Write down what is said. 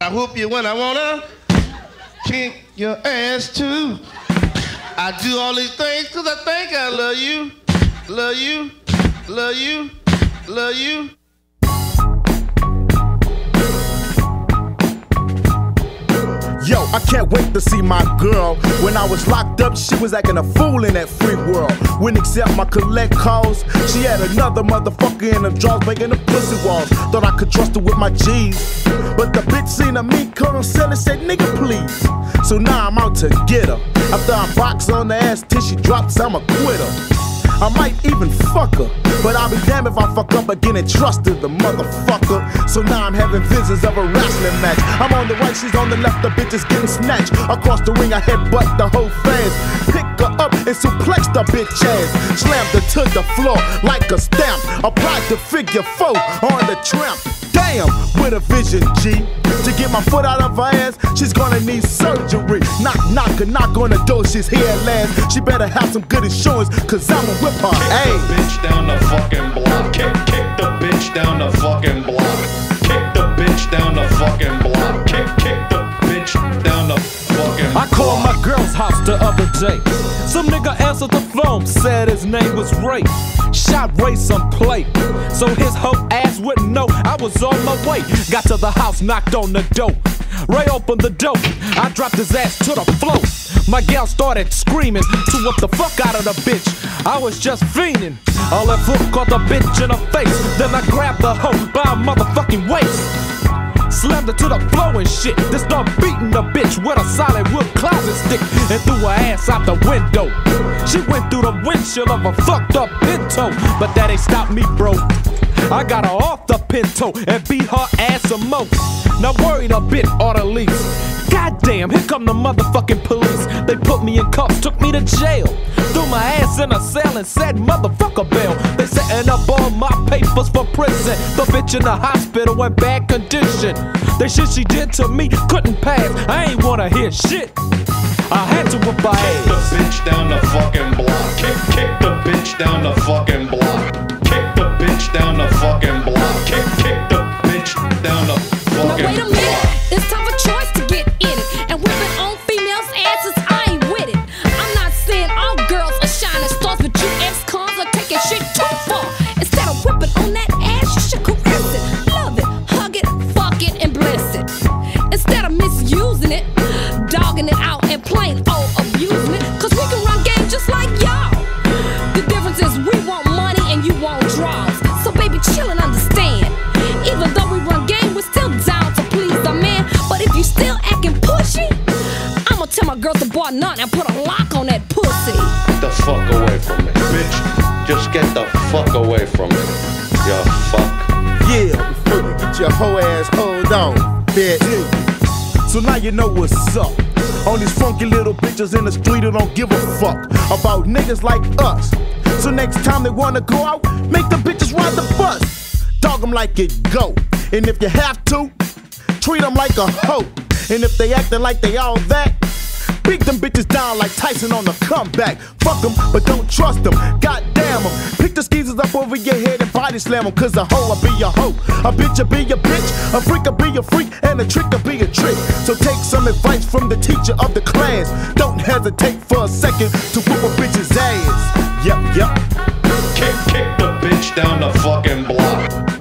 I whoop you when I wanna kick your ass too. I do all these things cause I think I love you. Love you, love you, love you. Yo, I can't wait to see my girl. When I was locked up, she was acting a fool in that free world. Wouldn't accept my collect calls. She had another motherfucker in the drawers making the pussy walls. Thought I could trust her with my G's, but the bitch seen a meat coat on sale and said, nigga please. So now I'm out to get her. After I box on the ass till she drops, I'm a quitter. I might even fuck her, but I'll be damned if I fuck up again and trusted the motherfucker. So now I'm having visions of a wrestling match. I'm on the right, she's on the left, the bitch is getting snatched. Across the ring, I headbutt the whole fans. Pick her up and suplex the bitch ass. Slammed her to the floor like a stamp. Applied the figure 4 on the tramp. Damn, with a vision, G. To get my foot out of her ass, she's gonna need surgery. Knock, knock on the door, she's here at last. She better have some good insurance, cause I'ma whip her ass. Kick the bitch down the fucking block. Kick the bitch down the fucking block. Kick the bitch down the fucking block. Kick the bitch down the fucking block. I called my girl's house the other day. Some nigga answered the phone, said his name was Ray. Shot Ray some plate, so his hoe ass wouldn't know I was on my way. Got to the house, knocked on the door. Ray opened the door, I dropped his ass to the floor. My gal started screaming to what the fuck out of the bitch. I was just fiending. All that foot caught the bitch in her face. Then I grabbed the hoe by her motherfucking waist. Slammed her to the floor and shit. Then start beating the bitch with a solid wood closet stick and threw her ass out the window. She went through the windshield of a fucked up Pinto, but that ain't stopped me, bro. I got her off the Pinto and beat her ass some more. Now worried a bit or the least. Goddamn, here come the motherfucking police. They put me in cuffs, took me to jail. Threw my ass in a cell and said motherfucker bail. They setting up all my papers for prison. The bitch in the hospital in bad condition. The shit she did to me couldn't pass. I ain't wanna hear shit. I had to whip her ass. Kick the bitch down the fucking block. Kick the bitch down the fucking block. Kick the bitch down the fucking block. Kick the bitch down the fucking block. Now wait a minute, it's time for choice to get in it. And whipping on females' asses, I ain't with it. I'm not saying all girls are shining stars, but you ex-cons are taking shit too far. Instead of whipping on that ass, you should caress it, love it, hug it, fuck it, and bless it. Instead of misusing it, dogging it out, and plain old abusing it. Cause we can run game just like y'all. The difference is we want money and you want draws. So baby, chill and understand. Even though we run game, we're still down to please the man. But if you still acting pushy, I'ma tell my girls to bar none and put a lock on that pussy. Get the fuck away from me, bitch. Just get the fuck away from me, you fuck. Yeah, before you get your hoe ass hold on, bitch. So now you know what's up. On these funky little bitches in the street who don't give a fuck about niggas like us. So next time they wanna go out, make the bitches ride the bus. Dog them like it go. And if you have to, treat them like a hoe. And if they acting like they all that, beat them bitches down like Tyson on the comeback. Fuck them, but don't trust them. Goddamn them. Pick the skeezers up over your head and body slam them. Cause a hoe will be a hoe. A bitch will be a bitch. A freak will be a freak. And a trick will be a trick. So take some advice from the teacher of the class. Don't hesitate for a second to whoop a bitch's ass. Yup. Kick the bitch down the fucking block.